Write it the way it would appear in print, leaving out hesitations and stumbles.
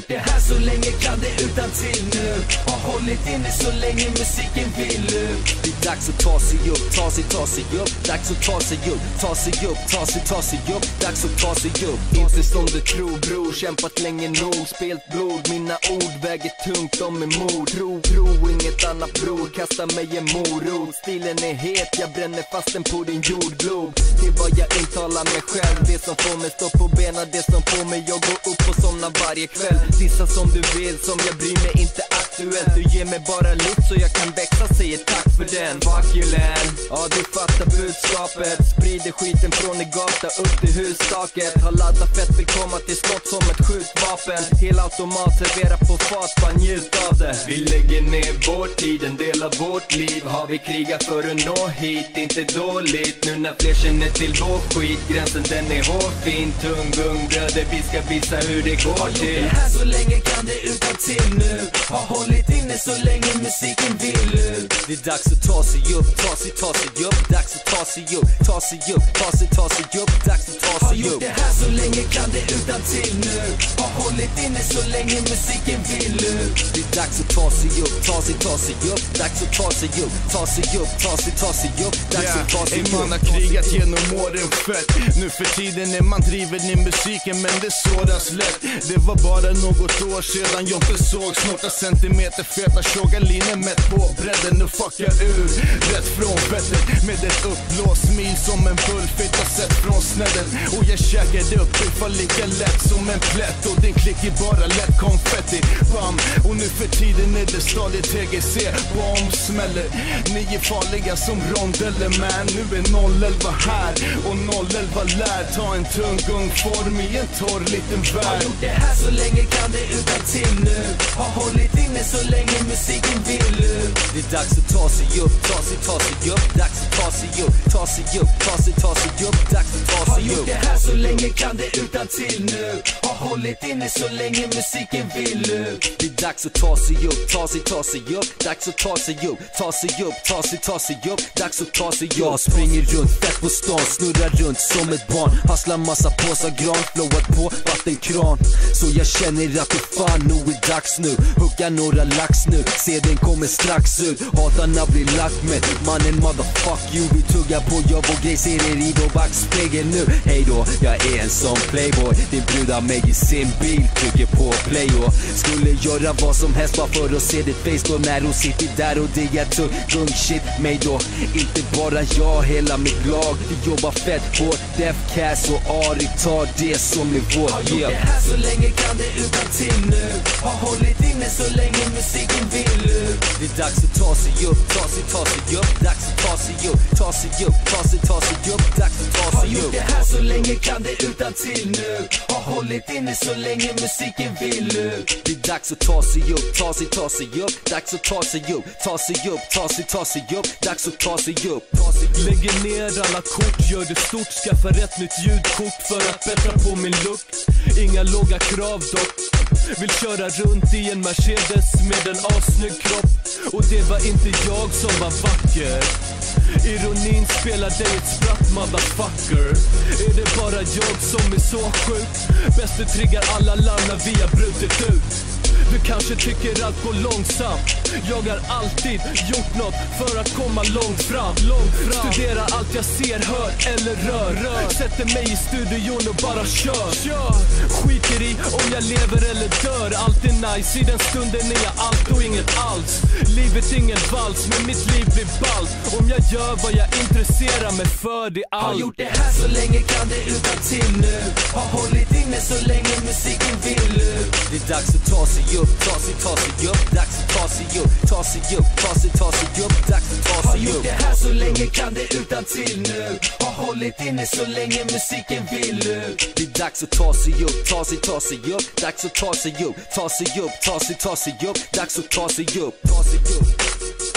gjort det här så länge, kan det utan till nu. Har hållit inne så länge musiken vill ut. Det är dags att ta sig upp, ta sig upp. Dags att ta sig upp, ta sig upp, ta sig upp. Dags att ta sig upp. Inte som du tror bror, kämpat länge nog. Spelt blod, mina ord väger tungt, de är mod. Tro, inget annat bror, kasta mig en morot. Stilen är het, jag bränner fast den på din jordglob. Det är vad jag intalar mig själv, det som får mig stå på benen, det som får mig jag går upp och somnar varje kväll. Dissa som du vill, som jag bryr mig inte aktuellt. Du ger mig bara luft så jag kan växa, säger tack för den. Fuck you land, ja du fattar budskapet. Sprider skiten från i gata upp till hustaket. Har laddat fett, vill komma till skott som ett skjutvapen. Hel automat, servera på fat, bara njut av det. Vi lägger ner vår tid, en del av vårt liv. Har vi krigat för att nå hit, inte dåligt. Nu när fler känner till vår skit, gränsen den är hårfin. Tung gung bröder, vi ska visa hur det går till. Har gjort det här så länge, kan det utan till nu. Har hållit inne så länge musiken vill ut. Det är dags att ta sig upp, ta sig upp. Dags att ta sig upp, ta sig upp. Dags att ta Har sig gjort upp. det här så länge, kan det utan till nu. Har hållit inne så länge musiken vill ut. Det är dags att ta sig upp, ta sig upp. Dags att ta sig upp, ta sig upp. Dags att ta sig upp. Man har krigat genom åren fett. Nu för tiden är man driven i musiken, men det såras lätt. Det var bara något år sedan jag inte såg snorta centimeter feta tjoggaliner mätt på bredden. Nu fuckar ur rätt från vettet med ett uppblåst smil som en bullfitta sett från snedden. Och jag käkade upp ifall lika lätt som en plätt. Och din klick är bara lätt konfetti. Bam! Och nu för tiden är det stadigt TGC. Bomb smäller. Ni är farliga som rondeller man. Nu är 011 här och 011 lär ta en tung gungform i en torr liten Har värld. gjort det här så länge, kan det utan till nu. Har hållit inne så länge musiken vill ut. Det är dags att ta sig upp, ta sig upp. Dags att ta sig upp, ta sig upp. Dags att ta Har sig gjort upp. det här så länge, kan det utan till nu. Har hållit inne så länge musiken vill ut. Det är dags att ta sig upp, ta sig upp. Dags att ta sig upp, ta sig upp. Dags att ta sig upp. Jag springer runt fett på stan, snurrar runt som ett barn. Hasslar massa påsar gran, flowat på vattenkran. Så jag känner att det fan nog är dags nu. Hugga några lax nu, se den kommer strax ut. Hatarna blir lagt med mannen motherfuck you. Vi tuggar på jobb och grej, ser er i då backspegeln nu. Hej då, jag är en sån playboy. Din brud har mig i sin bil, trycker på play och skulle göra vad som helst bara för att se ditt face då när hon sitter där och diggar tung gung shit mig då. Inte bara jag, hela mitt lag. Vi jobbar fett hårt, Def Cass och Ari tar det som är vårt. Har gjort det här så länge, kan det utan till nu. Har hållit inne så länge musiken vill ut. Det är dags att ta sig upp, ta sig upp. Dags att ta sig upp, ta sig upp. Dags att ta Har sig gjort upp. det här så länge, kan det utan till nu. Har hållit inne så länge musiken vill ut. Det är dags att ta sig upp, ta sig upp. Dags att ta sig upp, ta sig upp. Dags att ta sig upp. Lägger ner alla kort, gör det stort. Skaffar ett nytt ljudkort för att bättra på min look. Inga låga krav dock. Vill köra runt i en Mercedes med en assnygg kropp. Och det var inte jag som var vacker. Ironin spelar dig ett spratt motherfucker. Är det bara jag som är så sjuk? Bäst du triggar alla larm när vi har brutit ut. Du kanske tycker allt går långsamt. Jag har alltid gjort något för att komma långt fram. Studera allt jag ser, hör eller rör. Sätter mig i studion och bara kör. Skiter i om jag lever eller dör. Allt är nice, i den stunden är jag allt och inget alls. Livet är ingen vals, men mitt liv blir ballt om jag gör vad jag intresserar mig för, det är allt. Har gjort det här så länge, kan det utan till nu. Har hållit inne så länge musiken vill ut. Det är dags att ta sig upp, ta sig upp. Dags att ta sig upp, ta sig upp. Dags att ta Har sig gjort upp. det här så länge, kan det utan till nu. Har hållit inne så länge musiken vill ut. Det är dags att ta sig upp, ta sig upp. Dags att ta sig upp, ta sig upp. Dags att ta sig upp.